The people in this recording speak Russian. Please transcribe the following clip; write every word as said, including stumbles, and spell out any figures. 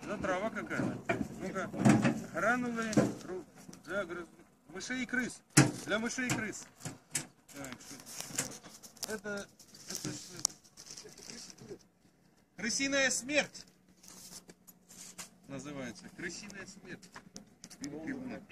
Это трава какая-то. Ну-ка, гранулы для мышей и крыс. Для мышей и крыс. Так, что это, это, это крысиная смерть. Называется. Крысиная смерть.